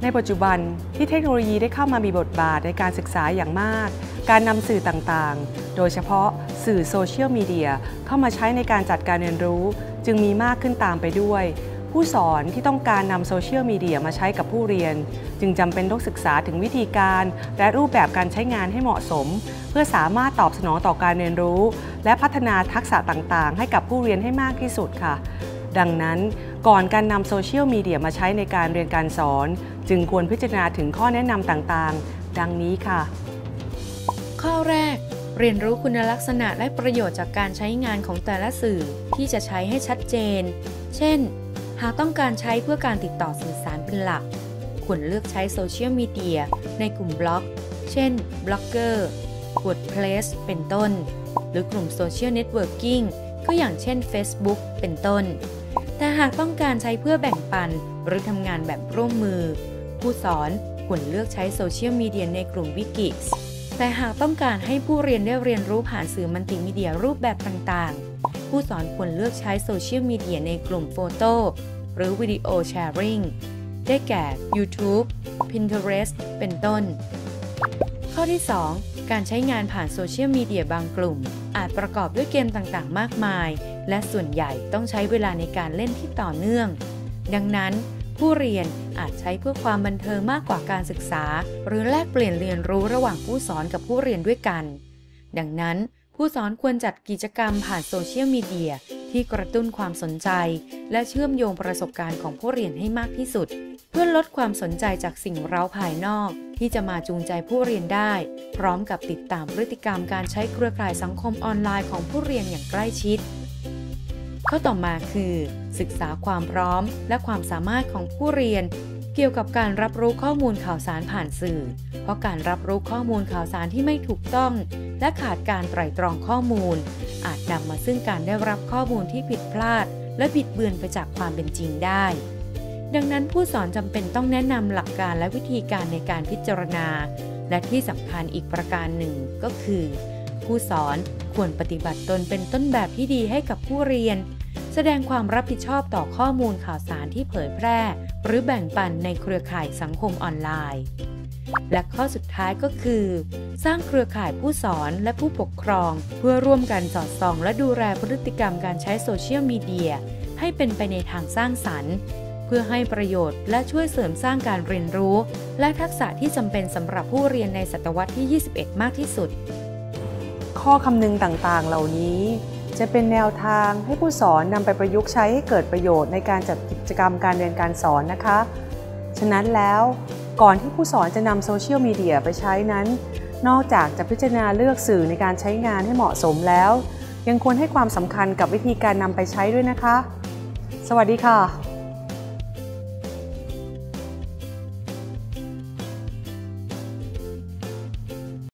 ในปัจจุบันที่เทคโนโลยีได้เข้ามามีบทบาทในการศึกษาอย่างมากการนำสื่อต่างๆโดยเฉพาะสื่อโซเชียลมีเดียเข้ามาใช้ในการจัดการเรียนรู้จึงมีมากขึ้นตามไปด้วยผู้สอนที่ต้องการนำโซเชียลมีเดียมาใช้กับผู้เรียนจึงจำเป็นต้องศึกษาถึงวิธีการและรูปแบบการใช้งานให้เหมาะสมเพื่อสามารถตอบสนองต่อการเรียนรู้และพัฒนาทักษะต่างๆให้กับผู้เรียนให้มากที่สุดค่ะดังนั้นก่อนการนำโซเชียลมีเดียมาใช้ในการเรียนการสอนจึงควรพิจารณาถึงข้อแนะนำต่างๆดังนี้ค่ะข้อแรกเรียนรู้คุณลักษณะและประโยชน์จากการใช้งานของแต่ละสื่อที่จะใช้ให้ชัดเจนเช่นหากต้องการใช้เพื่อการติดต่อสื่อสารเป็นหลักควรเลือกใช้โซเชียลมีเดียในกลุ่มบล็อกเช่นบล็อกเกอร์ WordPress เป็นต้นหรือกลุ่มโซเชียลเน็ตเวิร์กิ่งก็อย่างเช่น Facebook เป็นต้นแต่หากต้องการใช้เพื่อแบ่งปันหรือทำงานแบบร่วมมือผู้สอนควรเลือกใช้โซเชียลมีเดียในกลุ่ม Wiki แต่หากต้องการให้ผู้เรียนได้เรียนรู้ผ่านสื่อมัลติมีเดียรูปแบบต่างๆผู้สอนควรเลือกใช้โซเชียลมีเดียในกลุ่มโฟโต้หรือวิดีโอแชร์ริ่งได้แก่ YouTube Pinterest เป็นต้นข้อที่ 2 การใช้งานผ่านโซเชียลมีเดียบางกลุ่มอาจประกอบด้วยเกมต่างๆมากมายและส่วนใหญ่ต้องใช้เวลาในการเล่นที่ต่อเนื่องดังนั้นผู้เรียนอาจใช้เพื่อความบันเทิงมากกว่าการศึกษาหรือแลกเปลี่ยนเรียนรู้ระหว่างผู้สอนกับผู้เรียนด้วยกันดังนั้นผู้สอนควรจัดกิจกรรมผ่านโซเชียลมีเดียที่กระตุ้นความสนใจและเชื่อมโยงประสบการณ์ของผู้เรียนให้มากที่สุดเพื่อลดความสนใจจากสิ่งเร้าภายนอกที่จะมาจูงใจผู้เรียนได้พร้อมกับติดตามพฤติกรรมการใช้เครือข่ายสังคมออนไลน์ของผู้เรียนอย่างใกล้ชิดข้อต่อมาคือศึกษาความพร้อมและความสามารถของผู้เรียนเกี่ยวกับการรับรู้ข้อมูลข่าวสารผ่านสื่อเพราะการรับรู้ข้อมูลข่าวสารที่ไม่ถูกต้องและขาดการไตร่ตรองข้อมูลอาจนำมาซึ่งการได้รับข้อมูลที่ผิดพลาดและบิดเบือนไปจากความเป็นจริงได้ดังนั้นผู้สอนจำเป็นต้องแนะนำหลักการและวิธีการในการพิจารณาและที่สำคัญอีกประการหนึ่งก็คือผู้สอนควรปฏิบัติตนเป็นต้นแบบที่ดีให้กับผู้เรียนแสดงความรับผิดชอบต่อข้อมูลข่าวสารที่เผยแพร่หรือแบ่งปันในเครือข่ายสังคมออนไลน์และข้อสุดท้ายก็คือสร้างเครือข่ายผู้สอนและผู้ปกครองเพื่อร่วมกันสอดส่องและดูแลพฤติกรรมการใช้โซเชียลมีเดียให้เป็นไปในทางสร้างสรรค์เพื่อให้ประโยชน์และช่วยเสริมสร้างการเรียนรู้และทักษะที่จำเป็นสำหรับผู้เรียนในศตวรรษที่ 21 มากที่สุดข้อคำนึงต่างๆเหล่านี้จะเป็นแนวทางให้ผู้สอนนำไปประยุกต์ใช้ให้เกิดประโยชน์ในการจัดกิจกรรมการเรียนการสอนนะคะฉะนั้นแล้วก่อนที่ผู้สอนจะนำโซเชียลมีเดียไปใช้นั้นนอกจากจะพิจารณาเลือกสื่อในการใช้งานให้เหมาะสมแล้วยังควรให้ความสำคัญกับวิธีการนำไปใช้ด้วยนะคะสวัสดีค่ะ